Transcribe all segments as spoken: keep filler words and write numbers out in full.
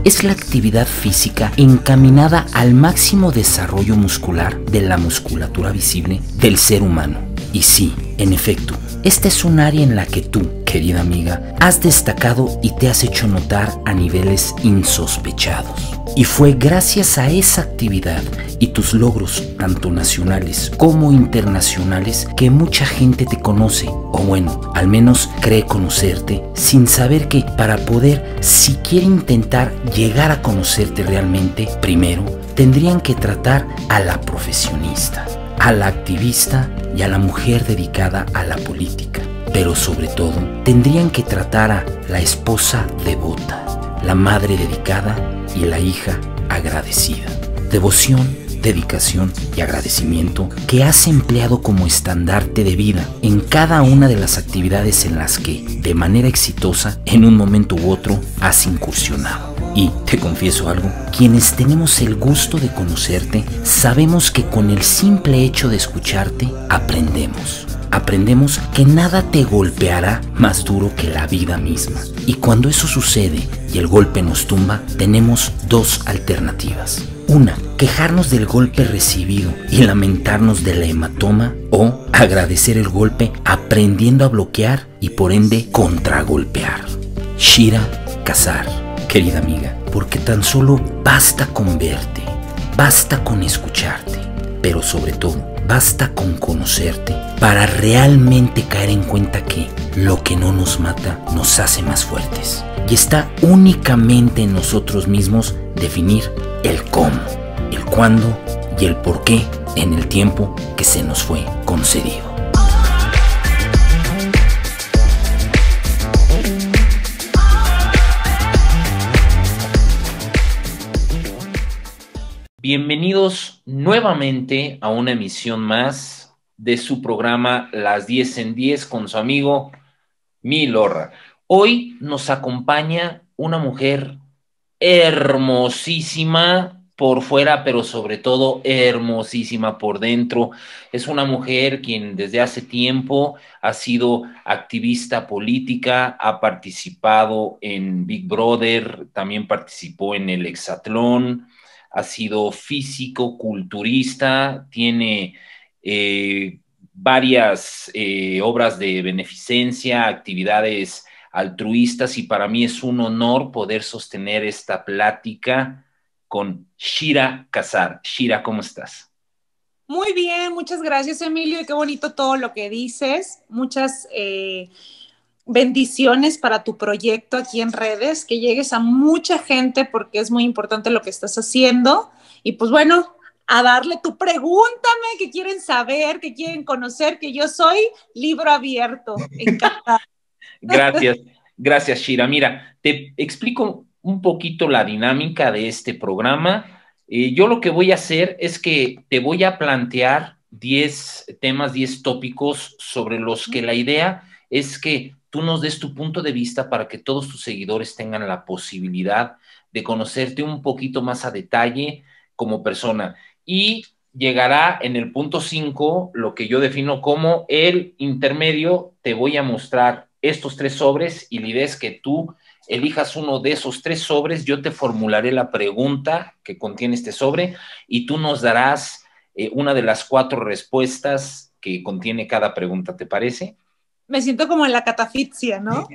es la actividad física encaminada al máximo desarrollo muscular de la musculatura visible del ser humano. Y sí, en efecto, esta es un área en la que tú, querida amiga, has destacado y te has hecho notar a niveles insospechados. Y fue gracias a esa actividad y tus logros, tanto nacionales como internacionales, que mucha gente te conoce, o bueno, al menos cree conocerte, sin saber que para poder siquiera intentar llegar a conocerte realmente, primero tendrían que tratar a la profesionista, a la activista y a la mujer dedicada a la política. Pero sobre todo, tendrían que tratar a la esposa devota, la madre dedicada y la hija agradecida. Devoción, dedicación y agradecimiento que has empleado como estandarte de vida en cada una de las actividades en las que, de manera exitosa, en un momento u otro, has incursionado. Y, te confieso algo, quienes tenemos el gusto de conocerte, sabemos que con el simple hecho de escucharte, aprendemos. Aprendemos que nada te golpeará más duro que la vida misma. Y cuando eso sucede y el golpe nos tumba, tenemos dos alternativas. Una, quejarnos del golpe recibido y lamentarnos de la hematoma, o agradecer el golpe aprendiendo a bloquear y por ende contragolpear. Shira Casar, querida amiga, porque tan solo basta con verte, basta con escucharte, pero sobre todo basta con conocerte para realmente caer en cuenta que lo que no nos mata nos hace más fuertes. Y está únicamente en nosotros mismos definir el cómo, el cuándo y el por qué en el tiempo que se nos fue concedido. Bienvenidos nuevamente a una emisión más de su programa Las diez en diez con su amigo Milorra. Hoy nos acompaña una mujer hermosísima por fuera, pero sobre todo hermosísima por dentro. Es una mujer quien desde hace tiempo ha sido activista política, ha participado en Big Brother, también participó en el Hexatlón, ha sido físico, culturista, tiene eh, varias eh, obras de beneficencia, actividades altruistas, y para mí es un honor poder sostener esta plática con Shira Casar. Shira, ¿cómo estás? Muy bien, muchas gracias, Emilio, y qué bonito todo lo que dices. Muchas eh, bendiciones para tu proyecto aquí en redes, que llegues a mucha gente porque es muy importante lo que estás haciendo. Y pues bueno, a darle tu pregúntame, que quieren saber, que quieren conocer, que yo soy libro abierto. Encantada. Gracias, gracias, Shira. Mira, te explico un poquito la dinámica de este programa. Eh, yo lo que voy a hacer es que te voy a plantear diez temas, diez tópicos sobre los que la idea es que tú nos des tu punto de vista para que todos tus seguidores tengan la posibilidad de conocerte un poquito más a detalle como persona. Y llegará en el punto cinco lo que yo defino como el intermedio. Te voy a mostrar estos tres sobres y la idea es que tú elijas uno de esos tres sobres. Yo te formularé la pregunta que contiene este sobre y tú nos darás eh, una de las cuatro respuestas que contiene cada pregunta. ¿Te parece? Me siento como en la catafixia, ¿no?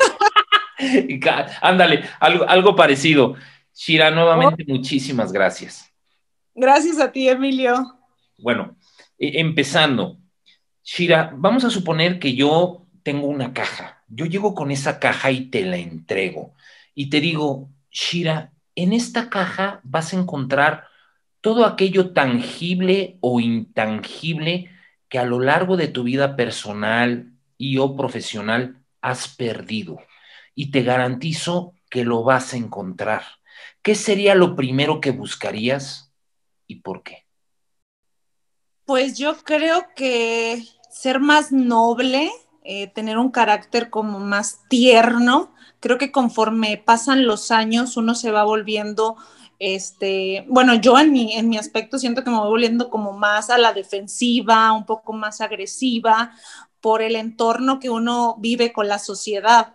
Ándale, algo, algo parecido. Shira, Oh, nuevamente muchísimas gracias. gracias a ti, Emilio. Bueno, eh, empezando. Shira, vamos a suponer que yo tengo una caja. Yo llego con esa caja y te la entrego. Y te digo, Shira, en esta caja vas a encontrar todo aquello tangible o intangible que a lo largo de tu vida personal y o profesional has perdido. Y te garantizo que lo vas a encontrar. ¿Qué sería lo primero que buscarías y por qué? Pues yo creo que ser más noble, eh, tener un carácter como más tierno, creo que conforme pasan los años uno se va volviendo, este, bueno, yo en mi, en mi aspecto siento que me voy volviendo como más a la defensiva, un poco más agresiva por el entorno que uno vive con la sociedad,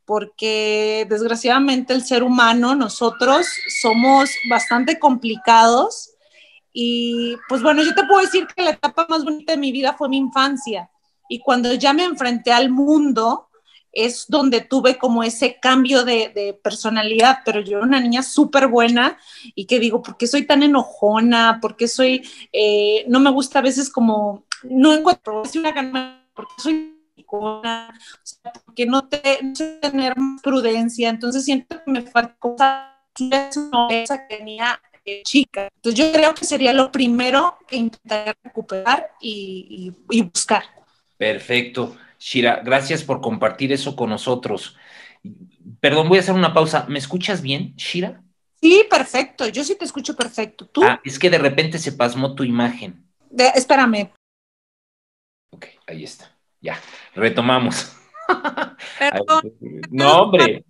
porque desgraciadamente el ser humano, nosotros somos bastante complicados y pues bueno, yo te puedo decir que la etapa más bonita de mi vida fue mi infancia y cuando ya me enfrenté al mundo es donde tuve como ese cambio de, de personalidad, pero yo era una niña súper buena y que digo, ¿por qué soy tan enojona? ¿Por qué soy, eh, no me gusta a veces como, no encuentro una gana, porque soy o sea, porque no, te, no sé tener más prudencia, entonces siento que me falta cosa esa que tenía eh, chica. Entonces yo creo que sería lo primero que intentaría recuperar y, y, y buscar. Perfecto. Shira, gracias por compartir eso con nosotros. Perdón, voy a hacer una pausa. ¿Me escuchas bien, Shira? Sí, perfecto. Yo sí te escucho perfecto. ¿Tú? Ah, es que de repente se pasmó tu imagen. De, espérame. Ok, ahí está. Ya, retomamos. Perdón. No, hombre.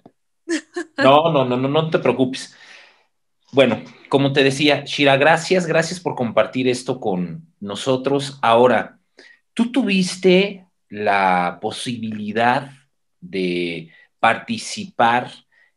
No, no, no, no, no te preocupes. Bueno, como te decía, Shira, gracias, gracias por compartir esto con nosotros. Ahora, tú tuviste la posibilidad de participar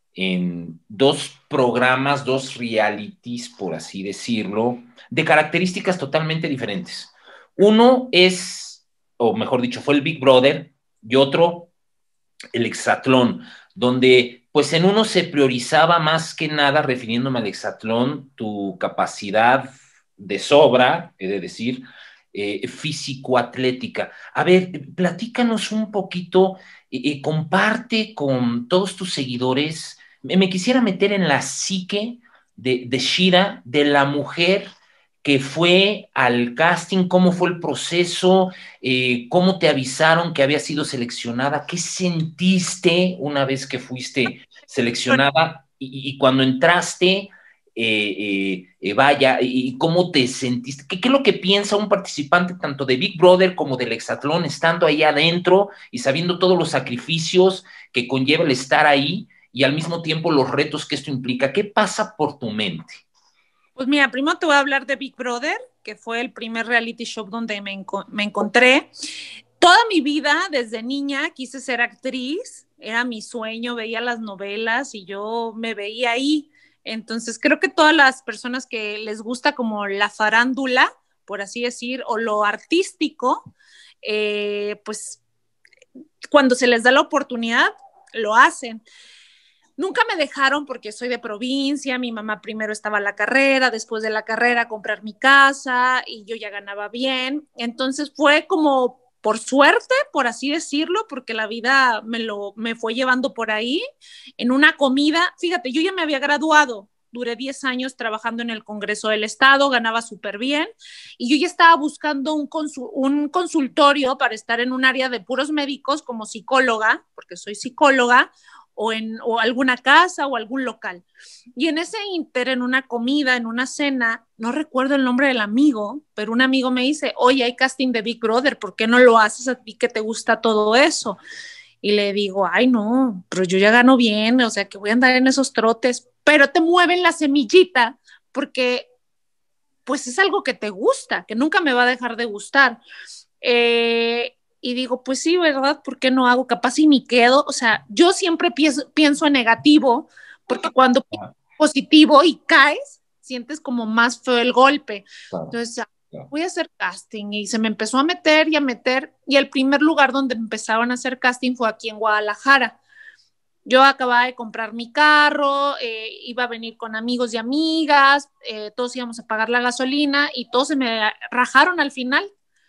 en dos programas, dos realities, por así decirlo, de características totalmente diferentes. Uno es, o mejor dicho, fue el Big Brother y otro el hexatlón, donde pues en uno se priorizaba más que nada, refiriéndome al hexatlón, tu capacidad de sobra, he de decir, eh, físico-atlética. A ver, platícanos un poquito, eh, comparte con todos tus seguidores, me, me, quisiera meter en la psique de, de Shira, de la mujer que fue al casting, cómo fue el proceso, eh, cómo te avisaron que había sido seleccionada, qué sentiste una vez que fuiste seleccionada y, y cuando entraste, eh, eh, eh, vaya, y cómo te sentiste, ¿Qué, qué es lo que piensa un participante tanto de Big Brother como del hexatlón, estando ahí adentro y sabiendo todos los sacrificios que conlleva el estar ahí y al mismo tiempo los retos que esto implica? ¿Qué pasa por tu mente? Pues mira, primero te voy a hablar de Big Brother, que fue el primer reality show donde me, enco me encontré. Toda mi vida, desde niña, quise ser actriz, era mi sueño, veía las novelas y yo me veía ahí. Entonces creo que todas las personas que les gusta como la farándula, por así decir, o lo artístico, eh, pues cuando se les da la oportunidad, lo hacen. Nunca me dejaron porque soy de provincia, mi mamá primero estaba en la carrera, después de la carrera comprar mi casa y yo ya ganaba bien. Entonces fue como por suerte, por así decirlo, porque la vida me, lo, me fue llevando por ahí. En una comida, fíjate, yo ya me había graduado, duré diez años trabajando en el Congreso del Estado, ganaba súper bien y yo ya estaba buscando un, consul, un consultorio para estar en un área de puros médicos como psicóloga, porque soy psicóloga, o en o alguna casa o algún local. Y en ese inter, en una comida, en una cena, no recuerdo el nombre del amigo, pero un amigo me dice, oye, hay casting de Big Brother, ¿por qué no lo haces a ti que te gusta todo eso? Y le digo, ay, no, pero yo ya gano bien, o sea, que voy a andar en esos trotes, pero te mueven la semillita porque pues es algo que te gusta, que nunca me va a dejar de gustar. Eh, y digo, pues sí, ¿verdad? ¿Por qué no hago? Capaz y ni quedo. O sea, yo siempre pienso, pienso en negativo, porque cuando piensas positivo y caes, sientes como más feo el golpe. Entonces, voy a hacer casting y se me empezó a meter y a meter. Y el primer lugar donde empezaban a hacer casting fue aquí en Guadalajara. Yo acababa de comprar mi carro, eh, iba a venir con amigos y amigas, eh, todos íbamos a pagar la gasolina y todos se me rajaron al final.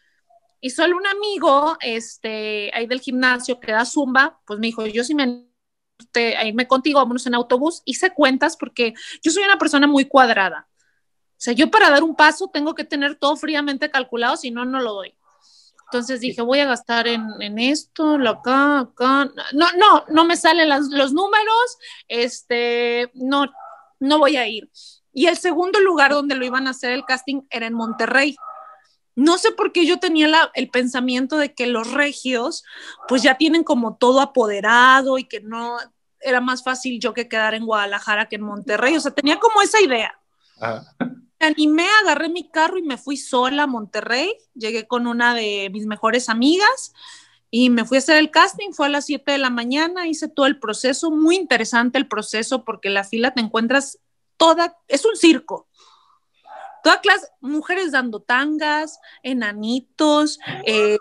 Y solo un amigo, este, ahí del gimnasio que da Zumba, pues me dijo, yo sí me a irme contigo, vámonos en autobús. Hice cuentas porque yo soy una persona muy cuadrada. O sea, yo para dar un paso tengo que tener todo fríamente calculado, si no, no lo doy. Entonces dije, voy a gastar en, en esto, lo acá, acá. No, no, no me salen las, los números, este, no, no voy a ir. Y el segundo lugar donde lo iban a hacer el casting era en Monterrey. No sé por qué yo tenía la, el pensamiento de que los regios pues ya tienen como todo apoderado y que no era más fácil yo que quedar en Guadalajara que en Monterrey. O sea, tenía como esa idea. Ah. Me animé, agarré mi carro y me fui sola a Monterrey. Llegué con una de mis mejores amigas Y me fui a hacer el casting, fue a las siete de la mañana, hice todo el proceso, muy interesante el proceso porque en la fila te encuentras toda, es un circo. Toda clase, mujeres dando tangas, enanitos, eh,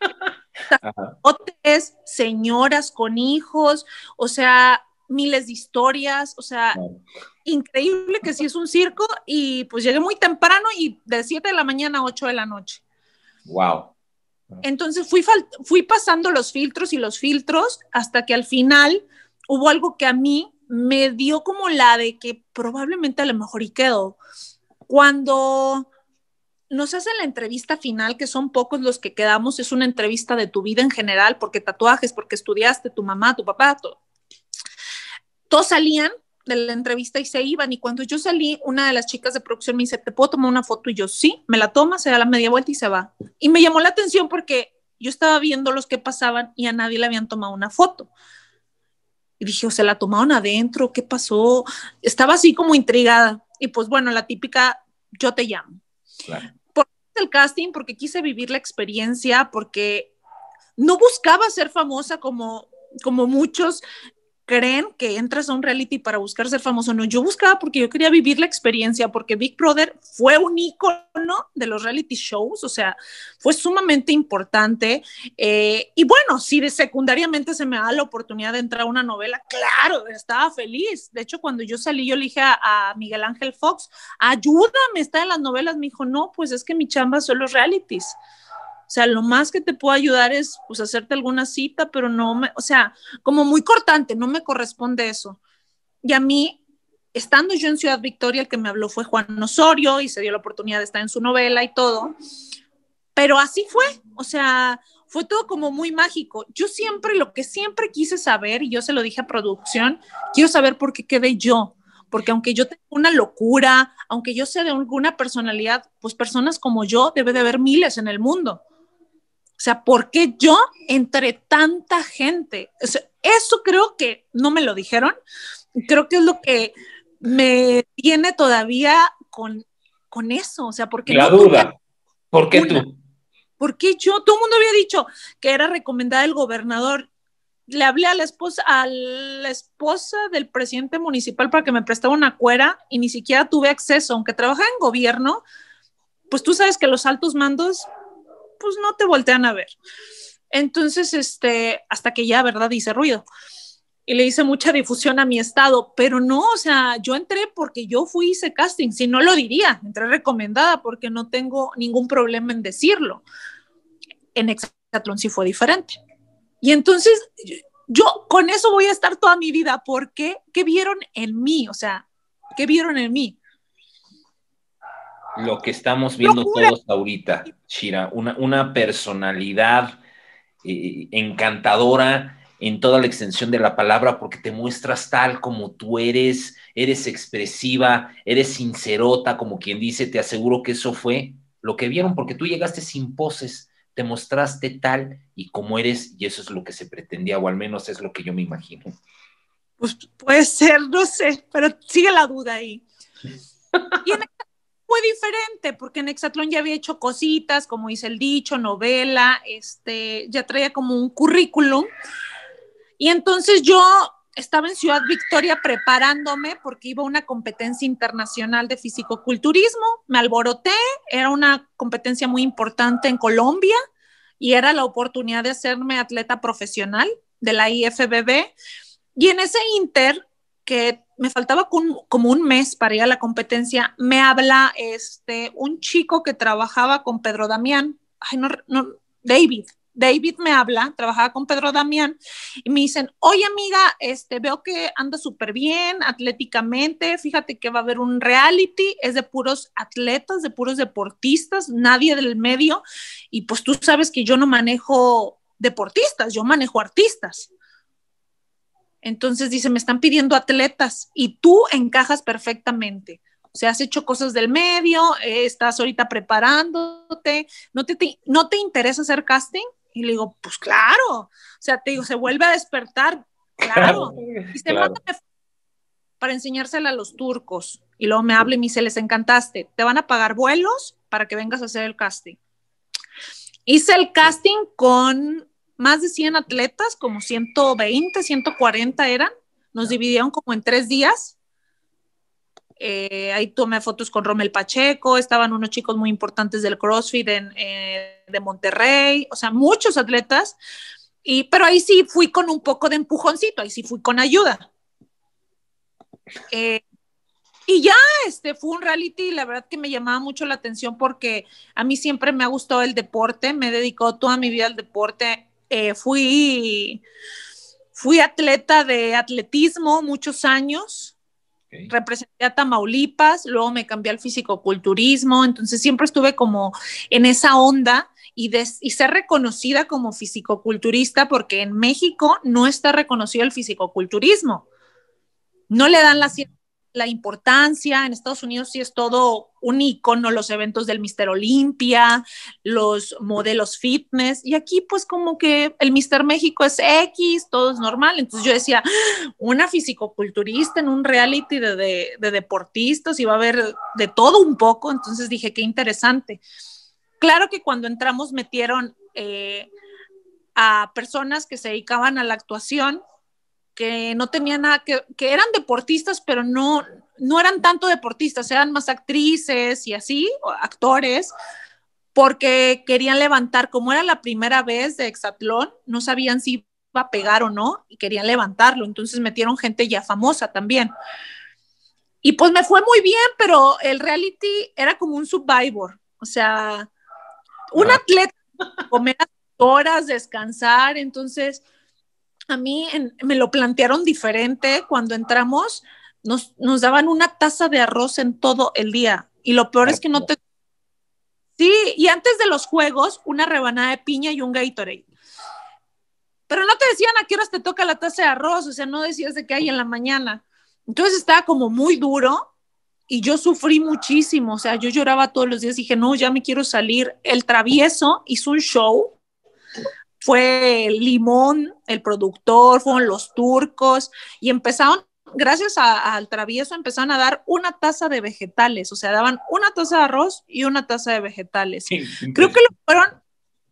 sacerdotes, señoras con hijos, o sea, miles de historias, o sea, wow. Increíble que sí es un circo y pues llegué muy temprano y de siete de la mañana a ocho de la noche. Wow. Entonces fui, fui pasando los filtros y los filtros hasta que al final hubo algo que a mí me dio como la de que probablemente a lo mejor y quedo. Cuando nos hacen la entrevista final, que son pocos los que quedamos, es una entrevista de tu vida en general, porque tatuajes, porque estudiaste, tu mamá, tu papá, todo. Todos salían de la entrevista y se iban, y cuando yo salí, una de las chicas de producción me dice, ¿te puedo tomar una foto? Y yo, sí, me la toma, se da la media vuelta y se va. Y me llamó la atención porque yo estaba viendo los que pasaban y a nadie le habían tomado una foto. Y dije, o se la tomaron adentro, ¿qué pasó? Estaba así como intrigada. Y pues bueno, la típica, yo te llamo. Claro. ¿Por qué el casting? Porque quise vivir la experiencia, porque no buscaba ser famosa como, como muchos creen que entras a un reality para buscar ser famoso. No, yo buscaba porque yo quería vivir la experiencia, porque Big Brother fue un ícono de los reality shows, o sea, fue sumamente importante. Eh, y bueno, si de secundariamente se me da la oportunidad de entrar a una novela, claro, estaba feliz. De hecho, cuando yo salí, yo le dije a, a Miguel Ángel Fox, ayúdame, está en las novelas. Me dijo, no, pues es que mi chamba son los realities. O sea, lo más que te puedo ayudar es pues hacerte alguna cita, pero no me, o sea, como muy cortante, no me corresponde eso. Y a mí, estando yo en Ciudad Victoria, el que me habló fue Juan Osorio y se dio la oportunidad de estar en su novela y todo. Pero así fue, o sea, fue todo como muy mágico. Yo siempre, lo que siempre quise saber, y yo se lo dije a producción, quiero saber por qué quedé yo. Porque aunque yo tenga una locura, aunque yo sea de alguna personalidad, pues personas como yo debe de haber miles en el mundo. O sea, ¿por qué yo entre tanta gente? O sea, eso creo que no me lo dijeron. Creo que es lo que me tiene todavía con, con eso. O sea, porque la no duda. ¿Por qué una. tú? ¿Por qué yo? Todo el mundo había dicho que era recomendada el gobernador. Le hablé a la esposa, a la esposa del presidente municipal para que me prestara una cuera y ni siquiera tuve acceso. Aunque trabajaba en gobierno, pues tú sabes que los altos mandos pues no te voltean a ver. Entonces, este, hasta que ya, ¿verdad? Hice ruido. Y le hice mucha difusión a mi estado, pero no, o sea, yo entré porque yo fui, hice casting, si no lo diría, entré recomendada porque no tengo ningún problema en decirlo. En Exatlón sí fue diferente. Y entonces, yo con eso voy a estar toda mi vida, porque ¿qué vieron en mí? O sea, ¿qué vieron en mí? Lo que estamos viendo ¡Locura! Todos ahorita, Shira, una, una personalidad eh, encantadora en toda la extensión de la palabra, porque te muestras tal como tú eres, eres expresiva, eres sincerota, como quien dice. Te aseguro que eso fue lo que vieron, porque tú llegaste sin poses, te mostraste tal y como eres, y eso es lo que se pretendía, o al menos es lo que yo me imagino. Pues puede ser, no sé, pero sigue la duda ahí. Y en fue diferente, porque en Exatlón ya había hecho cositas, como dice el dicho, novela, este, ya traía como un currículum. Y entonces yo estaba en Ciudad Victoria preparándome porque iba a una competencia internacional de fisicoculturismo. Me alboroté, era una competencia muy importante en Colombia y era la oportunidad de hacerme atleta profesional de la I F B B. Y en ese inter, que me faltaba con, como un mes para ir a la competencia, me habla este, un chico que trabajaba con Pedro Damián, ay, no, no, David, David me habla, trabajaba con Pedro Damián, y me dicen, oye amiga, este, veo que anda súper bien atléticamente, fíjate que va a haber un reality, es de puros atletas, de puros deportistas, nadie del medio, y pues tú sabes que yo no manejo deportistas, yo manejo artistas. Entonces dice, me están pidiendo atletas y tú encajas perfectamente. O sea, has hecho cosas del medio, eh, estás ahorita preparándote, ¿no te, te, ¿no te interesa hacer casting? Y le digo, pues claro. O sea, te digo, se vuelve a despertar, claro. Y se claro. manda para enseñársela a los turcos. Y luego me habla y me dice, les encantaste, te van a pagar vuelos para que vengas a hacer el casting. Hice el casting con más de cien atletas, como ciento veinte, ciento cuarenta eran, nos dividieron como en tres días. Eh, ahí tomé fotos con Rommel Pacheco, estaban unos chicos muy importantes del CrossFit en, eh, de Monterrey, o sea, muchos atletas, y, pero ahí sí fui con un poco de empujoncito, ahí sí fui con ayuda. Eh, y ya, este, fue un reality, la verdad que me llamaba mucho la atención porque a mí siempre me ha gustado el deporte, me he dedicado toda mi vida al deporte, eh, fui, fui atleta de atletismo muchos años. Okay. Representé a Tamaulipas, luego me cambié al fisicoculturismo, entonces siempre estuve como en esa onda y, de, y ser reconocida como fisicoculturista porque en México no está reconocido el fisicoculturismo, no le dan la, la importancia, en Estados Unidos sí es todo un ícono, los eventos del míster Olympia, los modelos fitness, y aquí pues como que el míster México es X, todo es normal, entonces yo decía, una fisicoculturista en un reality de, de, de deportistas, y va a haber de todo un poco, entonces dije, qué interesante. Claro que cuando entramos metieron eh, a personas que se dedicaban a la actuación, que no tenían nada, que, que eran deportistas, pero no, no eran tanto deportistas, eran más actrices y así, actores, porque querían levantar, como era la primera vez de hexatlón, no sabían si iba a pegar o no, y querían levantarlo, entonces metieron gente ya famosa también. Y pues me fue muy bien, pero el reality era como un Survivor, o sea, un atleta, comer horas, descansar, entonces a mí en, me lo plantearon diferente. Cuando entramos nos, nos daban una taza de arroz en todo el día y lo peor es que no te... Sí, y antes de los juegos una rebanada de piña y un Gatorade, pero no te decían a qué horas te toca la taza de arroz, o sea, no decías de qué hay en la mañana, entonces estaba como muy duro y yo sufrí muchísimo, o sea, yo lloraba todos los días, dije, no, ya me quiero salir. El Travieso hizo un show, fue Limón, el productor, fueron los turcos, y empezaron, gracias a, al Travieso, empezaron a dar una taza de vegetales, o sea, daban una taza de arroz y una taza de vegetales. Sí, creo que lo fueron,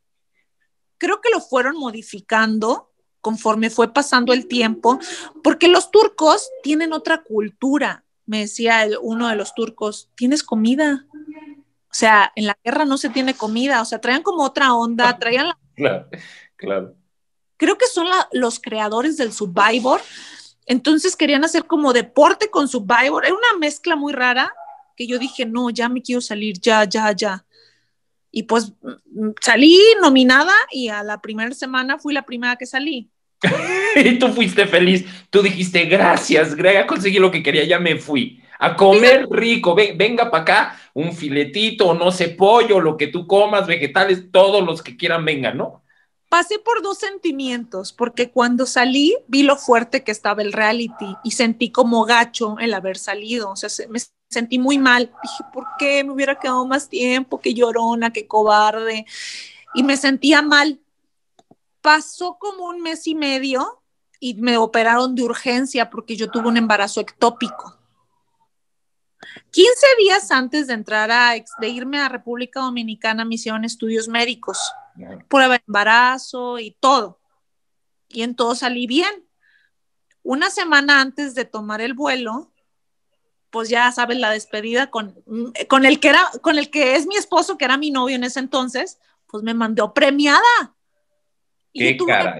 creo que lo fueron modificando conforme fue pasando el tiempo, porque los turcos tienen otra cultura. Me decía el, uno de los turcos, ¿tienes comida? O sea, en la guerra no se tiene comida, o sea, traían como otra onda, traían la... Claro, claro. Creo que son la, los creadores del Survivor, entonces querían hacer como deporte con Survivor, era una mezcla muy rara, que yo dije, no, ya me quiero salir, ya, ya, ya. Y pues salí nominada y a la primera semana fui la primera que salí. Y tú fuiste feliz, tú dijiste, gracias, Greg, conseguí lo que quería, ya me fui. A comer rico, Ven, venga para acá, un filetito, no sé, pollo, lo que tú comas, vegetales, todos los que quieran vengan, ¿no? Pasé por dos sentimientos, porque cuando salí vi lo fuerte que estaba el reality y sentí como gacho el haber salido, o sea, me sentí muy mal, dije, ¿por qué me hubiera quedado más tiempo? Qué llorona, qué cobarde, y me sentía mal. Pasó como un mes y medio y me operaron de urgencia porque yo tuve un embarazo ectópico. quince días antes de entrar a, de irme a República Dominicana me hicieron estudios médicos, prueba de embarazo y todo. Y en todo salí bien. Una semana antes de tomar el vuelo, pues ya sabes, la despedida con, con, el que era, con el que es mi esposo, que era mi novio en ese entonces, pues me mandó premiada. Y ¡qué caray!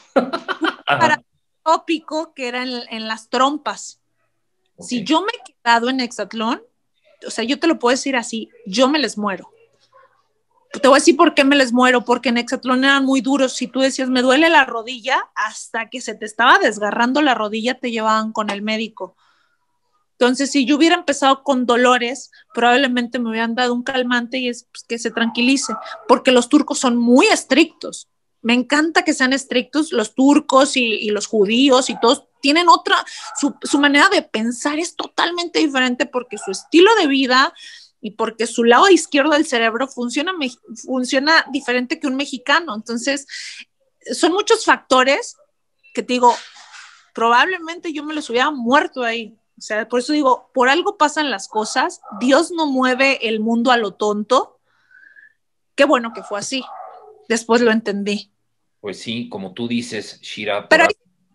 Para tópico que era en, en las trompas. Okay. Si yo me he quedado en hexatlón, o sea, yo te lo puedo decir así, yo me les muero. Te voy a decir por qué me les muero, porque en hexatlón eran muy duros. Si tú decías, me duele la rodilla, hasta que se te estaba desgarrando la rodilla, te llevaban con el médico. Entonces, si yo hubiera empezado con dolores, probablemente me hubieran dado un calmante y es pues, que se tranquilice, porque los turcos son muy estrictos. Me encanta que sean estrictos, los turcos y, y los judíos y todos tienen otra, su, su manera de pensar es totalmente diferente porque su estilo de vida y porque su lado izquierdo del cerebro funciona, funciona diferente que un mexicano. Entonces, son muchos factores que te digo, probablemente yo me los hubiera muerto ahí. O sea, por eso digo, por algo pasan las cosas, Dios no mueve el mundo a lo tonto. Qué bueno que fue así. Después lo entendí. Pues sí, como tú dices, Shira, por, Pero al-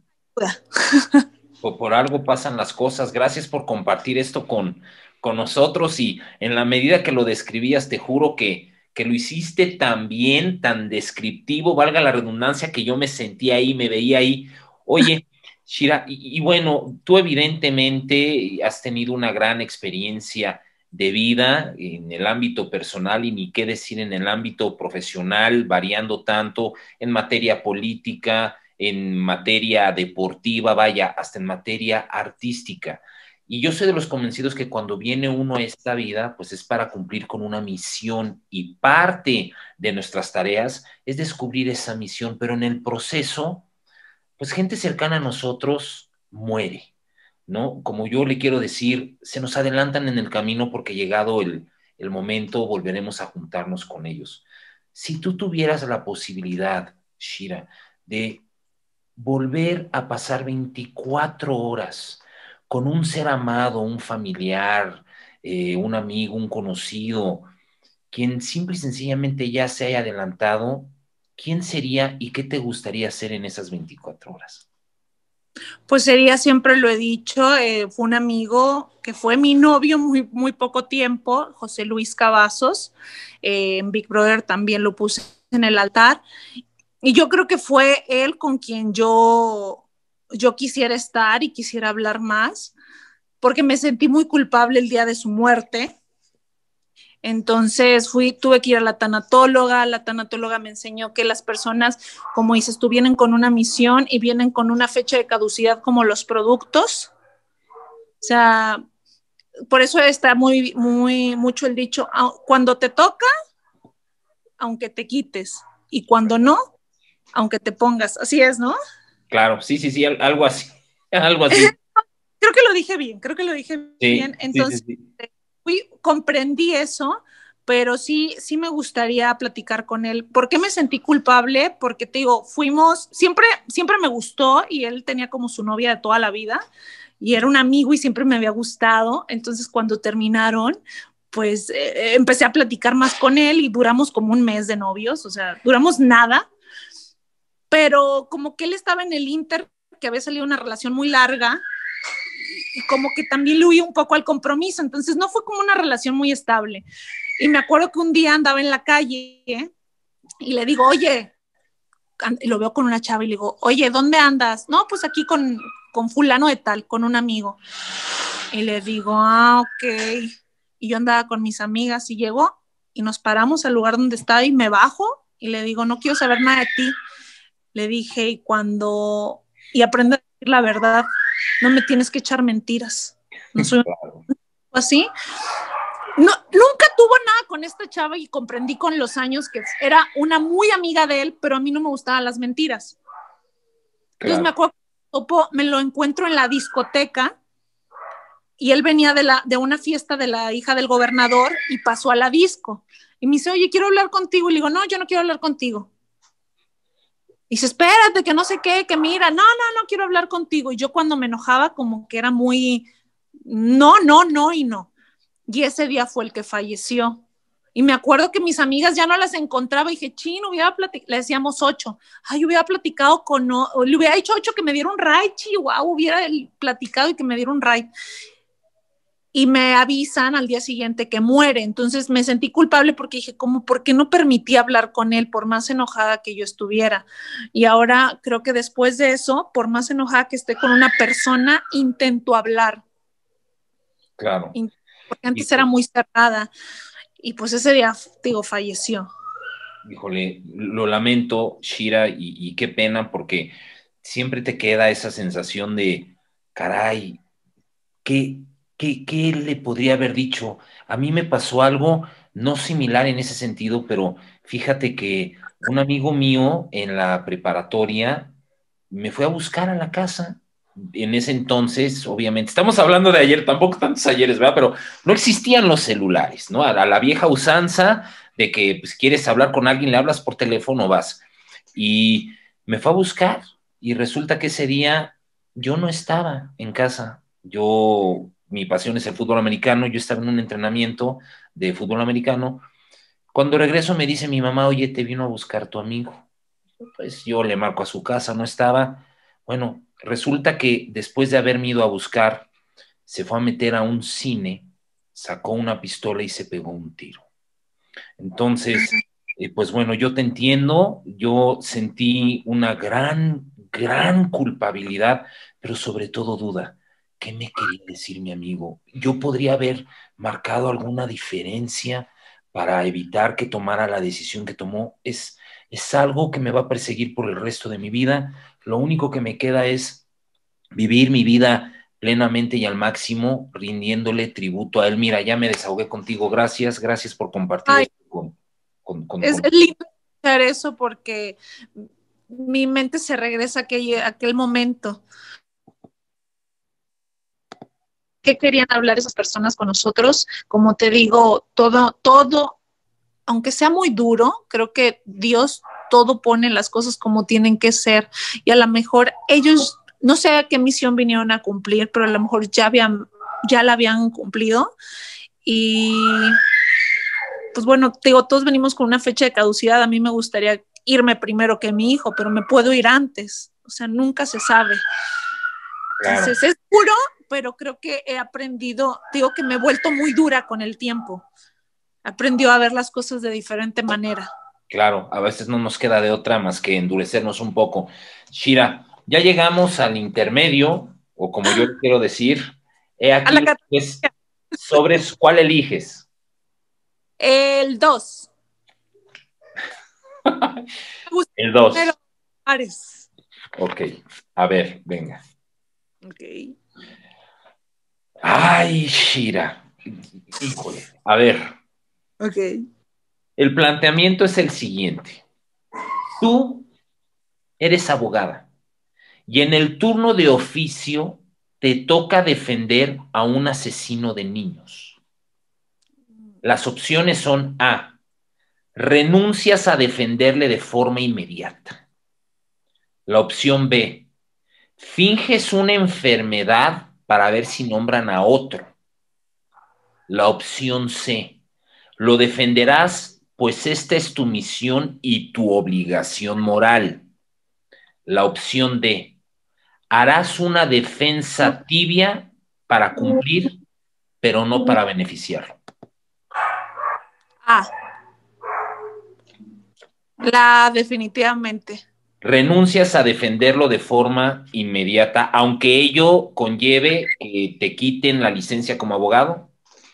por, por algo pasan las cosas. Gracias por compartir esto con, con nosotros y en la medida que lo describías, te juro que, que lo hiciste tan bien, tan descriptivo, valga la redundancia, que yo me sentí ahí, me veía ahí. Oye, Shira, y, y bueno, tú evidentemente has tenido una gran experiencia de vida en el ámbito personal y ni qué decir en el ámbito profesional, variando tanto en materia política, en materia deportiva, vaya, hasta en materia artística. Y yo soy de los convencidos que cuando viene uno a esta vida, pues es para cumplir con una misión y parte de nuestras tareas es descubrir esa misión, pero en el proceso, pues gente cercana a nosotros muere, ¿no? Como yo le quiero decir, se nos adelantan en el camino porque llegado el, el momento volveremos a juntarnos con ellos. Si tú tuvieras la posibilidad, Shira, de volver a pasar veinticuatro horas con un ser amado, un familiar, eh, un amigo, un conocido, quien simple y sencillamente ya se haya adelantado, ¿quién sería y qué te gustaría hacer en esas veinticuatro horas? pues sería, siempre lo he dicho, eh, fue un amigo que fue mi novio muy, muy poco tiempo, José Luis Cavazos, eh, en Big Brother también lo puse en el altar, y yo creo que fue él con quien yo, yo quisiera estar y quisiera hablar más, porque me sentí muy culpable el día de su muerte. Entonces fui, tuve que ir a la tanatóloga, la tanatóloga me enseñó que las personas, como dices tú, vienen con una misión y vienen con una fecha de caducidad como los productos. O sea, por eso está muy, muy, mucho el dicho, cuando te toca, aunque te quites, y cuando no, aunque te pongas. Así es, ¿no? Claro, sí, sí, sí, algo así, algo así. Creo que lo dije bien, creo que lo dije Sí, bien. sí, sí, Entonces, sí. fui, comprendí eso, pero sí, sí me gustaría platicar con él. ¿Por qué me sentí culpable? Porque te digo, fuimos, siempre, siempre me gustó y él tenía como su novia de toda la vida y era un amigo y siempre me había gustado. Entonces, cuando terminaron, pues eh, empecé a platicar más con él y duramos como un mes de novios, o sea, duramos nada, pero como que él estaba en el Inter, que había salido una relación muy larga y como que también le huí un poco al compromiso, entonces no fue como una relación muy estable. Y me acuerdo que un día andaba en la calle, ¿eh? Y le digo, oye, y lo veo con una chava y le digo, oye, ¿dónde andas? No, pues aquí con, con fulano de tal, con un amigo. Y le digo, ah, ok. Y yo andaba con mis amigas y llegó y nos paramos al lugar donde estaba y me bajo y le digo, no quiero saber nada de ti. Le dije, y cuando, y aprende a decir la verdad, no me tienes que echar mentiras. No soy Claro, así. No, nunca tuvo nada con esta chava y comprendí con los años que era una muy amiga de él, pero a mí no me gustaban las mentiras. Entonces me claro. acuerdo que me lo encuentro en la discoteca y él venía de, la, de una fiesta de la hija del gobernador y pasó a la disco. Y me dice, oye, quiero hablar contigo. Y le digo, no, yo no quiero hablar contigo. Y dice, espérate, que no sé qué, que mira, no, no, no quiero hablar contigo. Y yo cuando me enojaba como que era muy, no, no, no y no. Y ese día fue el que falleció. Y me acuerdo que mis amigas ya no las encontraba y dije, chino, hubiera platicado, le decíamos ocho. Ay, hubiera platicado con, o, le hubiera dicho ocho que me diera un ride, chihuahua, hubiera platicado y que me diera un ride. Y me avisan al día siguiente que muere. Entonces me sentí culpable porque dije, ¿cómo? ¿Por qué no permití hablar con él por más enojada que yo estuviera? Y ahora creo que después de eso, por más enojada que esté con una persona, intento hablar. Claro. Porque antes era Híjole, muy cerrada. Y pues ese día, digo, falleció. híjole, lo lamento, Shira, y, y qué pena porque siempre te queda esa sensación de, caray, ¿qué, qué, qué le podría haber dicho? A mí me pasó algo no similar en ese sentido, pero fíjate que un amigo mío en la preparatoria me fue a buscar a la casa. En ese entonces, obviamente, estamos hablando de ayer, tampoco tantos ayeres, ¿verdad? Pero no existían los celulares, ¿no? A, a la vieja usanza de que pues, quieres hablar con alguien, le hablas por teléfono, vas. Y me fue a buscar y resulta que ese día yo no estaba en casa. Yo, mi pasión es el fútbol americano, yo estaba en un entrenamiento de fútbol americano. Cuando regreso me dice mi mamá, oye, te vino a buscar tu amigo. Pues yo le marco a su casa, no estaba. Bueno, resulta que después de haberme ido a buscar, se fue a meter a un cine, sacó una pistola y se pegó un tiro. Entonces, eh, pues bueno, yo te entiendo, yo sentí una gran, gran culpabilidad, pero sobre todo duda. ¿Qué me quería decir mi amigo? Yo podría haber marcado alguna diferencia para evitar que tomara la decisión que tomó. Es, es algo que me va a perseguir por el resto de mi vida. Lo único que me queda es vivir mi vida plenamente y al máximo, rindiéndole tributo a él. Mira, ya me desahogué contigo. Gracias, gracias por compartir Ay, esto con, con, con, es, con... es lindo escuchar eso porque mi mente se regresa a aquel, a aquel momento. ¿Qué querían hablar esas personas con nosotros? Como te digo, todo, todo, aunque sea muy duro, creo que Dios todo pone las cosas como tienen que ser. Y a lo mejor ellos, no sé a qué misión vinieron a cumplir, pero a lo mejor ya habían, ya la habían cumplido. Y pues bueno, te digo, todos venimos con una fecha de caducidad. A mí me gustaría irme primero que mi hijo, pero me puedo ir antes. O sea, nunca se sabe. Claro. Entonces es duro, pero creo que he aprendido, digo que me he vuelto muy dura con el tiempo. Aprendió a ver las cosas de diferente manera. Claro, a veces no nos queda de otra más que endurecernos un poco. Shira, ya llegamos al intermedio, o como yo le quiero decir, he A aquí la es sobres cuál eliges. El dos. El dos. Ares. Ok, a ver, venga. Ok. Ay, Shira. Híjole, a ver. Ok. El planteamiento es el siguiente. Tú eres abogada y en el turno de oficio te toca defender a un asesino de niños. Las opciones son A, renuncias a defenderle de forma inmediata. La opción B, finges una enfermedad para ver si nombran a otro. La opción C, lo defenderás, pues esta es tu misión y tu obligación moral. La opción D, harás una defensa tibia para cumplir, pero no para beneficiarlo. Ah, la definitivamente. Renuncias a defenderlo de forma inmediata, aunque ello conlleve que te quiten la licencia como abogado.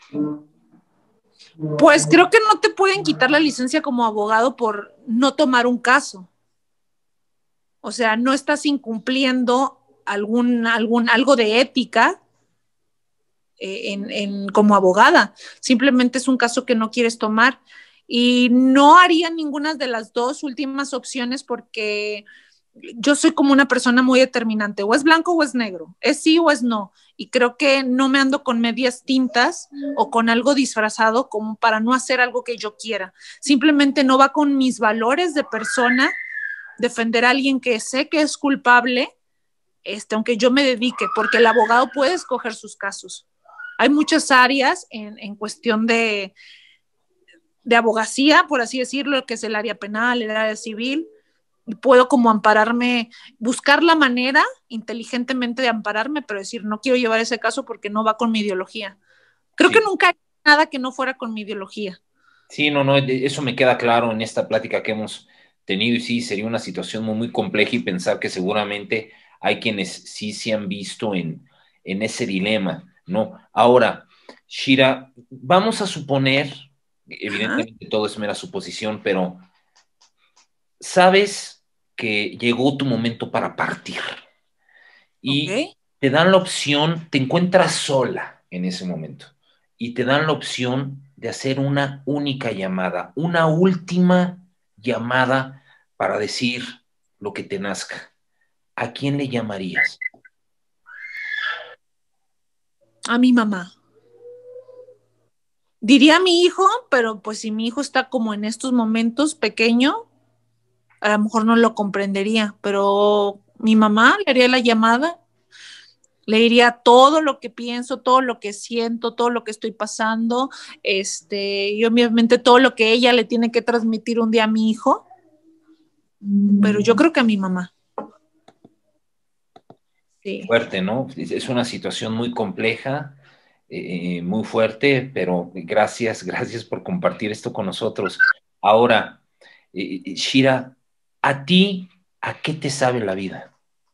Pues creo que no te pueden quitar la licencia como abogado por no tomar un caso. O sea, no estás incumpliendo algún, algún algo de ética eh, en, en, como abogada. Simplemente es un caso que no quieres tomar. Y no haría ninguna de las dos últimas opciones porque yo soy como una persona muy determinante. O es blanco o es negro. Es sí o es no. Y creo que no me ando con medias tintas o con algo disfrazado como para no hacer algo que yo quiera. Simplemente no va con mis valores de persona defender a alguien que sé que es culpable, este, aunque yo me dedique, porque el abogado puede escoger sus casos. Hay muchas áreas en, en cuestión de, de abogacía, por así decirlo, que es el área penal, el área civil, y puedo como ampararme, buscar la manera inteligentemente de ampararme, pero decir, no quiero llevar ese caso porque no va con mi ideología. Creo Sí. que nunca hay nada que no fuera con mi ideología. Sí, no, no, eso me queda claro en esta plática que hemos tenido y sí, sería una situación muy, muy compleja y pensar que seguramente hay quienes sí se han visto en, en ese dilema, ¿no? Ahora, Shira, vamos a suponer, evidentemente Ajá. todo es mera suposición, pero sabes que llegó tu momento para partir y okay. te dan la opción, te encuentras sola en ese momento y te dan la opción de hacer una única llamada, una última llamada para decir lo que te nazca. ¿A quién le llamarías? A mi mamá. Diría a mi hijo, pero pues si mi hijo está como en estos momentos pequeño, a lo mejor no lo comprendería, pero mi mamá le haría la llamada, le diría todo lo que pienso, todo lo que siento, todo lo que estoy pasando, este, y obviamente todo lo que ella le tiene que transmitir un día a mi hijo. pero yo creo que a mi mamá. Sí. Fuerte, ¿no? Es una situación muy compleja, eh, muy fuerte, pero gracias, gracias por compartir esto con nosotros. Ahora, eh, Shira, ¿a ti a qué te sabe la vida?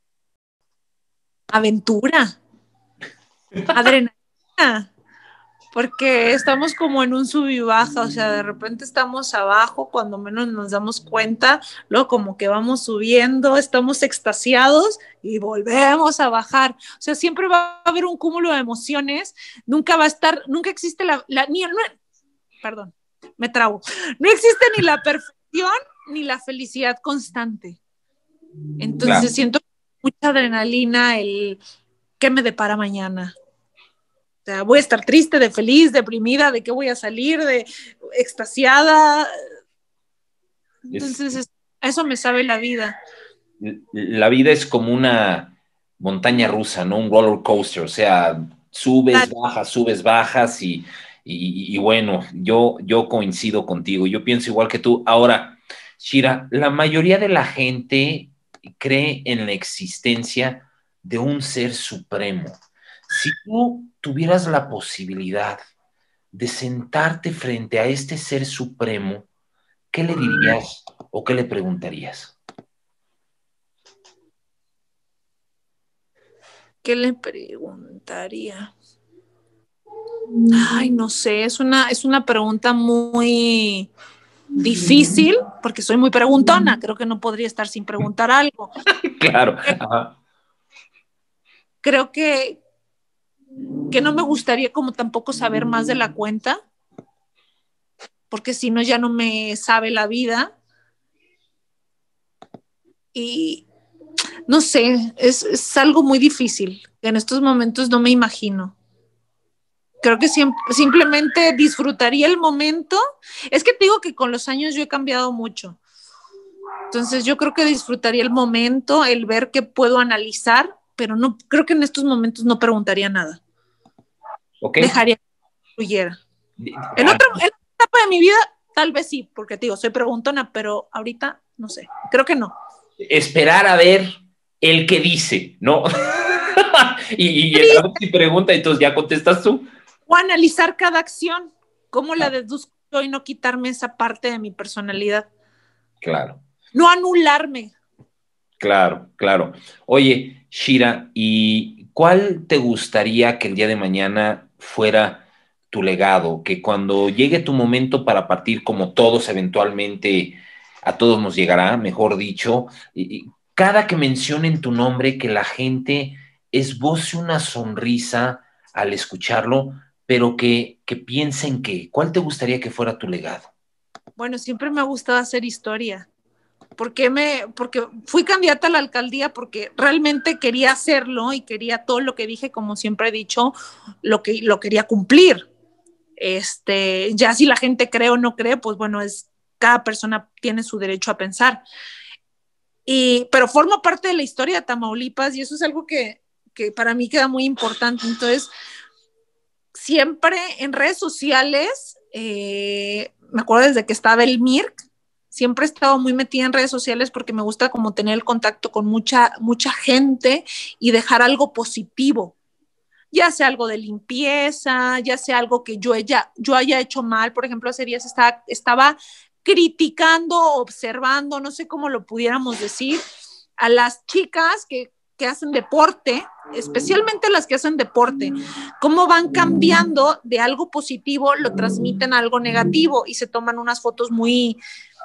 Aventura, adrenalina, porque estamos como en un sub y baja, o sea, de repente estamos abajo, cuando menos nos damos cuenta, luego como que vamos subiendo, estamos extasiados y volvemos a bajar. O sea, siempre va a haber un cúmulo de emociones, nunca va a estar, nunca existe la, la ni, no, perdón, me trabo, no existe ni la perfección ni la felicidad constante. Entonces claro. Siento mucha adrenalina, el qué me depara mañana. O sea, voy a estar triste, de feliz, deprimida, de qué voy a salir, de extasiada. Entonces, es, eso me sabe la vida. La vida es como una montaña rusa, ¿no? Un roller coaster, o sea, subes, claro. bajas, subes, bajas y, y, y bueno, yo, yo coincido contigo, yo pienso igual que tú. Ahora, Shira, la mayoría de la gente cree en la existencia de un ser supremo. Si tú tuvieras la posibilidad de sentarte frente a este ser supremo, ¿qué le dirías o qué le preguntarías? ¿Qué le preguntaría? Ay, no sé, es una, es una pregunta muy difícil, porque soy muy preguntona, creo que no podría estar sin preguntar algo. Claro. Ajá. Creo que, que no me gustaría como tampoco saber más de la cuenta, porque si no ya no me sabe la vida. Y no sé, es, es algo muy difícil, que en estos momentos no me imagino. Creo que siempre, simplemente disfrutaría el momento. Es que te digo que con los años yo he cambiado mucho. Entonces yo creo que disfrutaría el momento, el ver qué puedo analizar, pero no, creo que en estos momentos no preguntaría nada. Okay. Dejaría que fluyera. En otra, en otra etapa de mi vida, tal vez sí, porque te digo, soy preguntona, pero ahorita no sé, creo que no. Esperar a ver el que dice, ¿no? y, y el si pregunta, entonces ya contestas tú. O analizar cada acción, cómo la deduzco yo y no quitarme esa parte de mi personalidad. Claro. No anularme. Claro, claro. Oye, Shira, ¿y cuál te gustaría que el día de mañana fuera tu legado? Que cuando llegue tu momento para partir, como todos eventualmente, a todos nos llegará, mejor dicho, y cada que mencionen tu nombre, que la gente esboce una sonrisa al escucharlo, pero que, que piensen que, ¿cuál te gustaría que fuera tu legado? Bueno, siempre me ha gustado hacer historia. Porque, me, porque fui candidata a la alcaldía porque realmente quería hacerlo y quería todo lo que dije, como siempre he dicho, lo, que, lo quería cumplir. Este, ya si la gente cree o no cree, pues bueno, es, cada persona tiene su derecho a pensar. Y, pero formo parte de la historia de Tamaulipas y eso es algo que, que para mí queda muy importante. Entonces, siempre en redes sociales, eh, me acuerdo desde que estaba el M I R C, siempre he estado muy metida en redes sociales porque me gusta como tener el contacto con mucha, mucha gente y dejar algo positivo, ya sea algo de limpieza, ya sea algo que yo, ella, yo haya hecho mal. Por ejemplo, hace días estaba, estaba criticando, observando, no sé cómo lo pudiéramos decir, a las chicas que, que hacen deporte, especialmente las que hacen deporte, cómo van cambiando de algo positivo, lo transmiten a algo negativo y se toman unas fotos muy,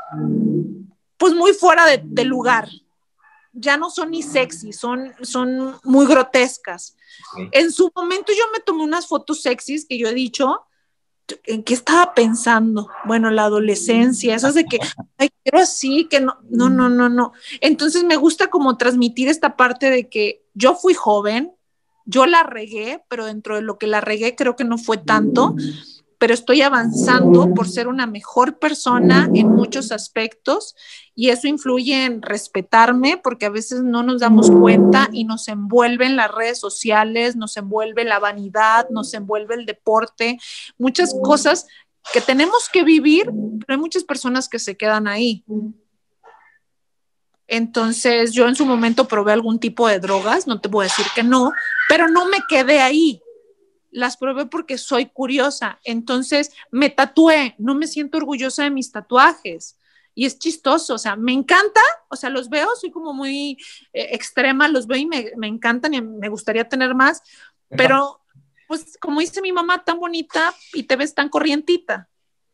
pues muy fuera de, de lugar. Ya no son ni sexy, son, son muy grotescas. Sí. En su momento yo me tomé unas fotos sexys que yo he dicho, ¿en qué estaba pensando? Bueno, la adolescencia, esas de que, ay, quiero así, que no, no, no, no, no. Entonces me gusta como transmitir esta parte de que yo fui joven, yo la regué, pero dentro de lo que la regué creo que no fue tanto, pero estoy avanzando por ser una mejor persona en muchos aspectos y eso influye en respetarme porque a veces no nos damos cuenta y nos envuelven las redes sociales, nos envuelve la vanidad, nos envuelve el deporte, muchas cosas que tenemos que vivir, pero hay muchas personas que se quedan ahí. Entonces yo en su momento probé algún tipo de drogas, no te voy a decir que no, pero no me quedé ahí. Las probé porque soy curiosa. Entonces me tatué, no me siento orgullosa de mis tatuajes. Y es chistoso, o sea, me encanta, o sea, los veo, soy como muy eh, extrema, los veo y me, me encantan y me gustaría tener más, pero pues como dice mi mamá, tan bonita y te ves tan corrientita.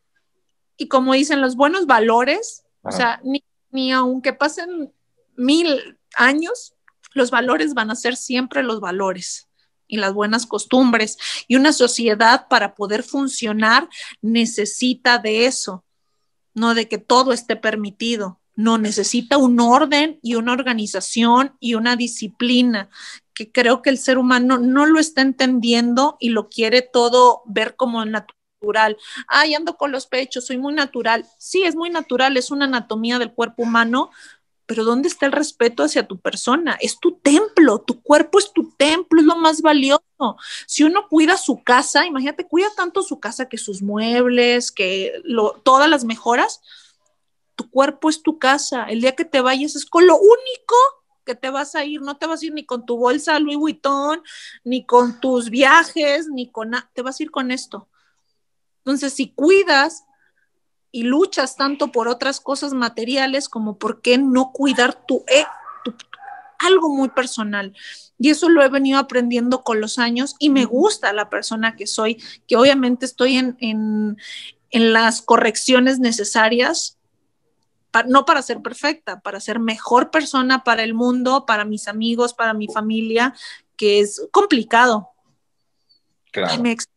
Y como dicen, los buenos valores, o sea, ni, ni aunque pasen mil años, los valores van a ser siempre los valores y las buenas costumbres. Y una sociedad para poder funcionar necesita de eso, no de que todo esté permitido. No, necesita un orden y una organización y una disciplina que creo que el ser humano no lo está entendiendo y lo quiere todo ver como natural. Ay, ando con los pechos, soy muy natural. Sí, es muy natural, es una anatomía del cuerpo humano, pero ¿dónde está el respeto hacia tu persona? Es tu templo, tu cuerpo es tu templo, es lo más valioso. Si uno cuida su casa, imagínate, cuida tanto su casa que sus muebles, que lo, todas las mejoras, tu cuerpo es tu casa. El día que te vayas es con lo único que te vas a ir, no te vas a ir ni con tu bolsa Louis Vuitton, ni con tus viajes, ni con nada, te vas a ir con esto. Entonces, si cuidas y luchas tanto por otras cosas materiales, como por qué no cuidar tu, eh, tu, tu algo muy personal. Y eso lo he venido aprendiendo con los años y me gusta la persona que soy, que obviamente estoy en, en, en las correcciones necesarias, para, no para ser perfecta, para ser mejor persona para el mundo, para mis amigos, para mi familia, que es complicado. Claro. Ay, me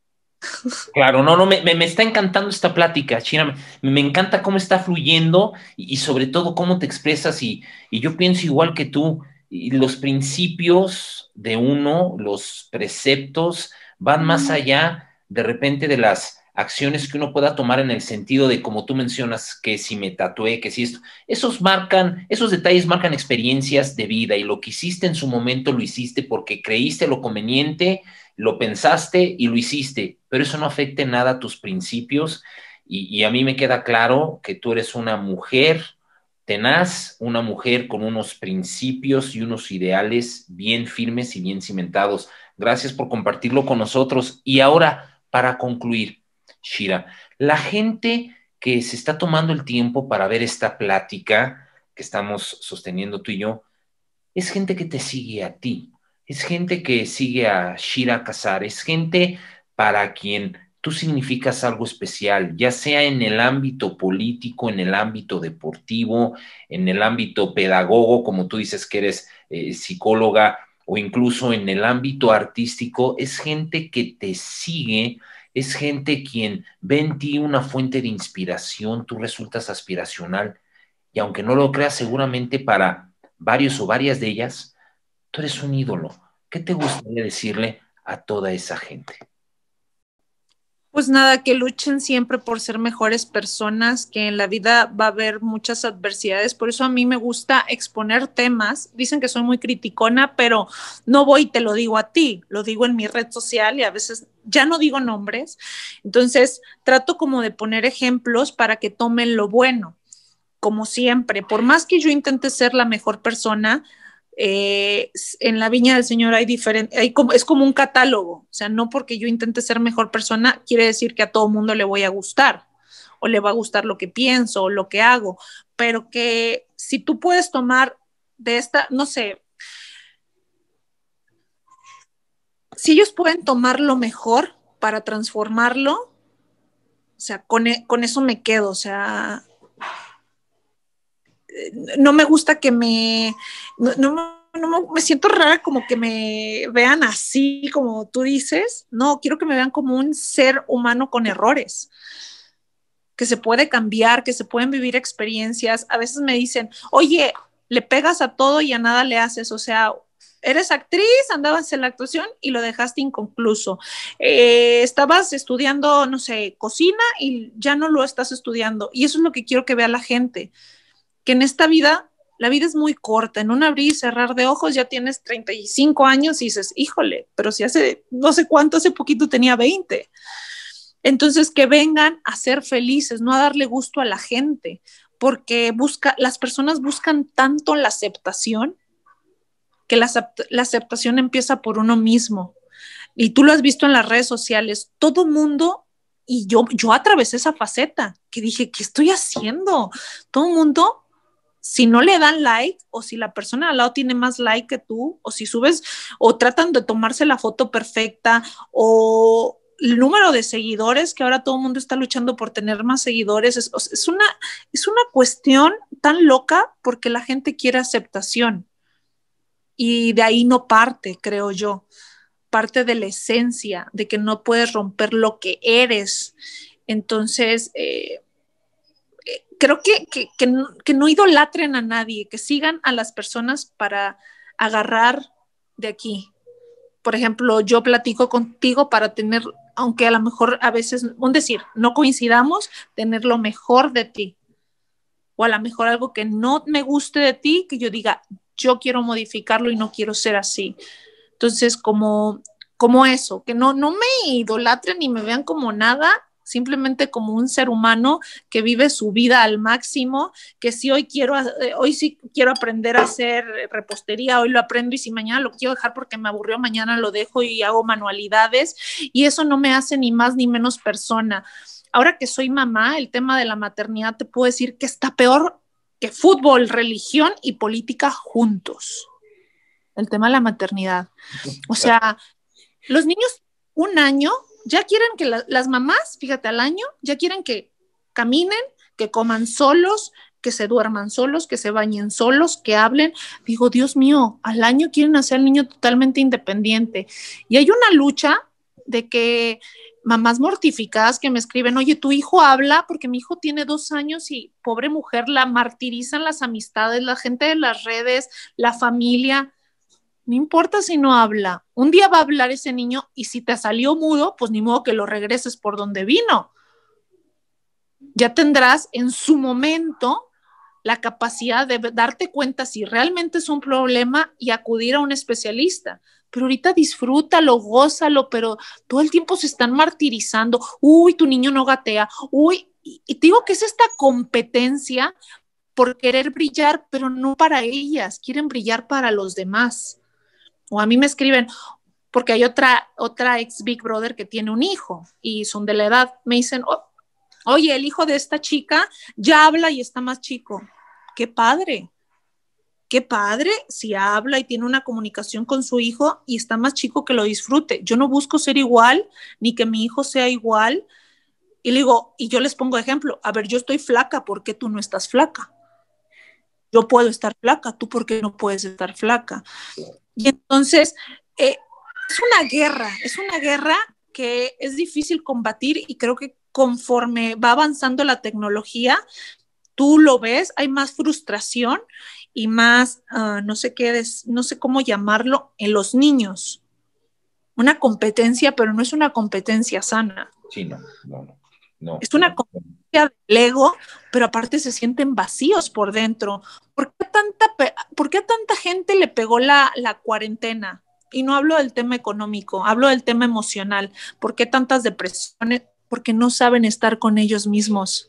Claro, no, no, me, me, me está encantando esta plática, China, me, me encanta cómo está fluyendo y, y sobre todo cómo te expresas y, y yo pienso igual que tú, y los principios de uno, los preceptos van más allá de repente de las acciones que uno pueda tomar en el sentido de, como tú mencionas, que si me tatué, que si esto, esos marcan, esos detalles marcan experiencias de vida y lo que hiciste en su momento lo hiciste porque creíste lo conveniente, lo pensaste y lo hiciste, pero eso no afecta en nada a tus principios y, y a mí me queda claro que tú eres una mujer tenaz, una mujer con unos principios y unos ideales bien firmes y bien cimentados. Gracias por compartirlo con nosotros. Y ahora, para concluir, Shira, la gente que se está tomando el tiempo para ver esta plática que estamos sosteniendo tú y yo, es gente que te sigue a ti. Es gente que sigue a Shira Casar, es gente para quien tú significas algo especial, ya sea en el ámbito político, en el ámbito deportivo, en el ámbito pedagogo, como tú dices que eres eh, psicóloga, o incluso en el ámbito artístico, es gente que te sigue, es gente quien ve en ti una fuente de inspiración, tú resultas aspiracional, y aunque no lo creas, seguramente para varios o varias de ellas, tú eres un ídolo. ¿Qué te gustaría decirle a toda esa gente? Pues nada, que luchen siempre por ser mejores personas, que en la vida va a haber muchas adversidades, por eso a mí me gusta exponer temas. Dicen que soy muy criticona, pero no voy y te lo digo a ti, lo digo en mi red social y a veces ya no digo nombres. Entonces trato como de poner ejemplos para que tomen lo bueno, como siempre. Por más que yo intente ser la mejor persona, Eh, en la viña del Señor hay diferente, hay como, es como un catálogo, o sea, no porque yo intente ser mejor persona quiere decir que a todo mundo le voy a gustar o le va a gustar lo que pienso o lo que hago, pero que si tú puedes tomar de esta, no sé, si ellos pueden tomar lo mejor para transformarlo, o sea, con, con eso me quedo, o sea, no me gusta que me, no, no, no, me siento rara como que me vean así, como tú dices. No, quiero que me vean como un ser humano con errores, que se puede cambiar, que se pueden vivir experiencias. A veces me dicen, oye, le pegas a todo y a nada le haces, o sea, eres actriz, andabas en la actuación y lo dejaste inconcluso. Eh, estabas estudiando, no sé, cocina y ya no lo estás estudiando. Y eso es lo que quiero que vea la gente, que en esta vida, la vida es muy corta, en un abrir y cerrar de ojos ya tienes treinta y cinco años y dices, híjole, pero si hace no sé cuánto, hace poquito tenía veinte. Entonces que vengan a ser felices, no a darle gusto a la gente, porque busca, las personas buscan tanto la aceptación que la, la aceptación empieza por uno mismo. Y tú lo has visto en las redes sociales, todo mundo, y yo, yo atravesé esa faceta, que dije, ¿qué estoy haciendo? Todo mundo, si no le dan like, o si la persona al lado tiene más like que tú, o si subes, o tratan de tomarse la foto perfecta, o el número de seguidores, que ahora todo el mundo está luchando por tener más seguidores, es, es, una, es una cuestión tan loca porque la gente quiere aceptación. Y de ahí no parte, creo yo. Parte de la esencia, de que no puedes romper lo que eres. Entonces, eh, eh, creo que, que, que, no, que no idolatren a nadie, que sigan a las personas para agarrar de aquí. Por ejemplo, yo platico contigo para tener, aunque a lo mejor a veces, un decir, no coincidamos, tener lo mejor de ti. O a lo mejor algo que no me guste de ti, que yo diga, yo quiero modificarlo y no quiero ser así. Entonces, como, como eso, que no, no me idolatren ni me vean como nada, simplemente como un ser humano que vive su vida al máximo, que si hoy quiero, eh, hoy sí quiero aprender a hacer repostería, hoy lo aprendo y si mañana lo quiero dejar porque me aburrió, mañana lo dejo y hago manualidades y eso no me hace ni más ni menos persona. Ahora que soy mamá, el tema de la maternidad te puedo decir que está peor que fútbol, religión y política juntos. El tema de la maternidad. O sea, los niños un año ya quieren que la, las mamás, fíjate, al año ya quieren que caminen, que coman solos, que se duerman solos, que se bañen solos, que hablen. Digo, Dios mío, al año quieren hacer al niño totalmente independiente. Y hay una lucha de que mamás mortificadas que me escriben, oye, tu hijo habla, porque mi hijo tiene dos años y pobre mujer, la martirizan las amistades, la gente de las redes, la familia. No importa si no habla, un día va a hablar ese niño y si te salió mudo, pues ni modo que lo regreses por donde vino. Ya tendrás en su momento la capacidad de darte cuenta si realmente es un problema y acudir a un especialista. Pero ahorita disfrútalo, gózalo, pero todo el tiempo se están martirizando. Uy, tu niño no gatea. Uy, y, y te digo que es esta competencia por querer brillar, pero no para ellas, quieren brillar para los demás. O a mí me escriben, porque hay otra, otra ex Big Brother que tiene un hijo y son de la edad. Me dicen, oh, oye, el hijo de esta chica ya habla y está más chico. ¡Qué padre! ¡Qué padre si habla y tiene una comunicación con su hijo y está más chico, que lo disfrute! Yo no busco ser igual, ni que mi hijo sea igual. Y le digo, y yo les pongo ejemplo, a ver, yo estoy flaca, ¿por qué tú no estás flaca? Yo puedo estar flaca, ¿tú por qué no puedes estar flaca? Y entonces, eh, es una guerra, es una guerra que es difícil combatir y creo que conforme va avanzando la tecnología, tú lo ves, hay más frustración y más, uh, no sé qué, des, no sé cómo llamarlo, en los niños. Una competencia, pero no es una competencia sana. Sí, no, no, no. no es una no, competencia del ego, pero aparte se sienten vacíos por dentro. ¿Por qué tanta, por qué a tanta gente le pegó la, la cuarentena? Y no hablo del tema económico, hablo del tema emocional. ¿Por qué tantas depresiones? Porque no saben estar con ellos mismos.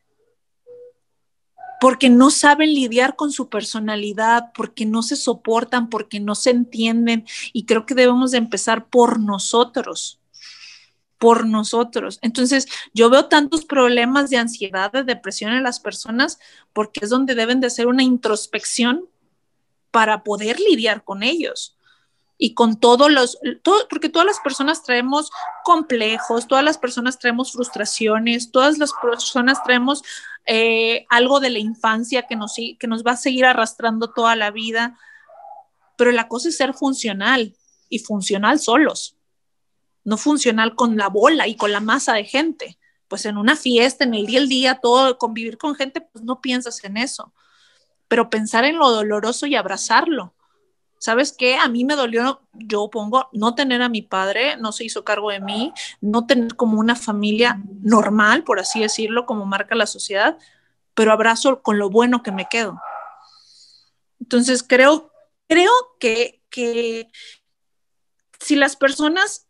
Porque no saben lidiar con su personalidad, porque no se soportan, porque no se entienden. Y creo que debemos de empezar por nosotros, por nosotros. Entonces, yo veo tantos problemas de ansiedad, de depresión en las personas, porque es donde deben de hacer una introspección para poder lidiar con ellos. Y con todos los, todo, porque todas las personas traemos complejos, todas las personas traemos frustraciones, todas las personas traemos eh, algo de la infancia que nos, que nos va a seguir arrastrando toda la vida, pero la cosa es ser funcional y funcional solos, no funcional con la bola y con la masa de gente. Pues en una fiesta, en el día al día, todo, convivir con gente, pues no piensas en eso, pero pensar en lo doloroso y abrazarlo. ¿Sabes qué? A mí me dolió, yo pongo, no tener a mi padre, no se hizo cargo de mí, no tener como una familia normal, por así decirlo, como marca la sociedad, pero abrazo con lo bueno que me quedo. Entonces creo, creo que, que si las personas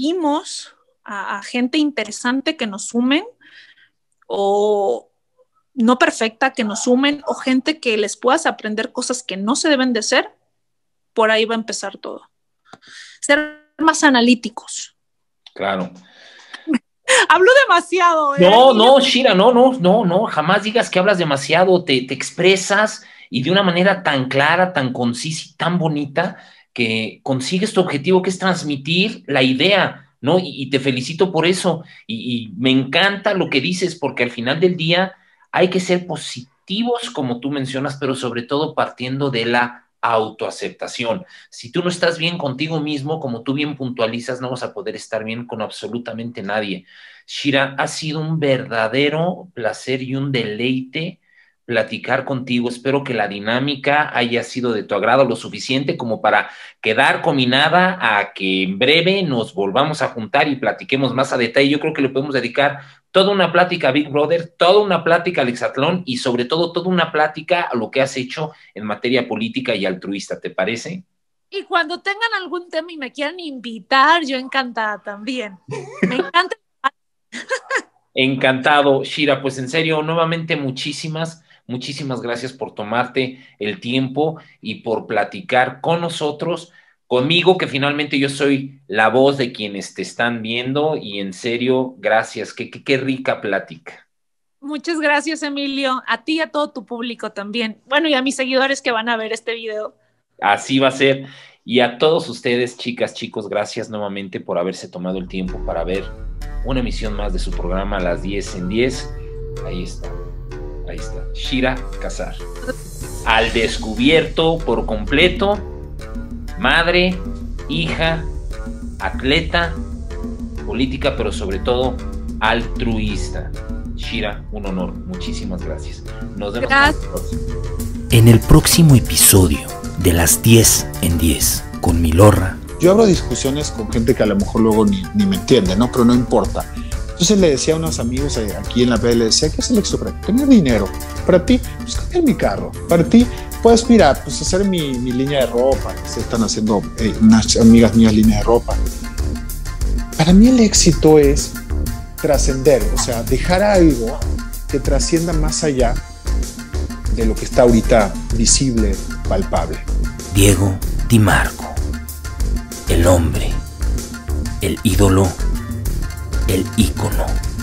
seguimos a, a gente interesante que nos sumen, o no perfecta, que nos sumen, o gente que les puedas aprender cosas que no se deben de ser, por ahí va a empezar todo. Ser más analíticos. Claro. Hablo demasiado. ¿eh? No, no, Shira, no, no, no, no, jamás digas que hablas demasiado, te, te expresas y de una manera tan clara, tan concisa y tan bonita que consigues tu objetivo, que es transmitir la idea, ¿no? Y, y te felicito por eso. Y, y me encanta lo que dices, porque al final del día hay que ser positivos, como tú mencionas, pero sobre todo partiendo de la autoaceptación. Si tú no estás bien contigo mismo, como tú bien puntualizas, no vas a poder estar bien con absolutamente nadie. Shira, ha sido un verdadero placer y un deleite platicar contigo. Espero que la dinámica haya sido de tu agrado lo suficiente como para quedar combinada a que en breve nos volvamos a juntar y platiquemos más a detalle. Yo creo que le podemos dedicar toda una plática a Big Brother, toda una plática al hexatlón y sobre todo toda una plática a lo que has hecho en materia política y altruista, ¿te parece? Y cuando tengan algún tema y me quieran invitar, yo encantada también. Me encanta. Encantado, Shira. Pues en serio, nuevamente muchísimas, muchísimas gracias por tomarte el tiempo y por platicar con nosotros, conmigo, que finalmente yo soy la voz de quienes te están viendo, y en serio, gracias. Qué, qué, qué rica plática. Muchas gracias, Emilio. A ti y a todo tu público también. Bueno, y a mis seguidores que van a ver este video. Así va a ser. Y a todos ustedes, chicas, chicos, gracias nuevamente por haberse tomado el tiempo para ver una emisión más de su programa Las diez en diez. Ahí está, ahí está, Shira Casar. Al descubierto por completo, madre, hija, atleta, política, pero sobre todo altruista. Shira, un honor. Muchísimas gracias. Nos vemos en el próximo. En el próximo episodio de Las diez en diez con Milorra. Yo abro discusiones con gente que a lo mejor luego ni, ni me entiende, ¿no? Pero no importa. Entonces le decía a unos amigos aquí en la P, le decía, ¿qué es el éxito para ti? Tener dinero. Para ti, pues cambiar mi carro. Para ti, pues mira, pues hacer mi, mi línea de ropa. Se están haciendo eh, unas amigas mías línea de ropa. Para mí el éxito es trascender, o sea, dejar algo que trascienda más allá de lo que está ahorita visible, palpable. Diego Di Marco, el hombre, el ídolo, el ícono.